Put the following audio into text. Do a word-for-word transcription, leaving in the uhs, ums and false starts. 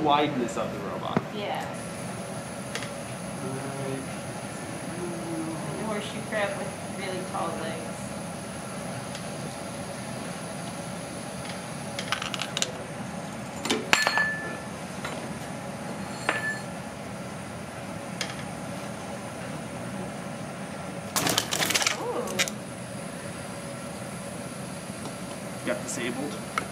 wideness of the robot. Yeah. Right. And the horseshoe crab with really tall legs. Got disabled.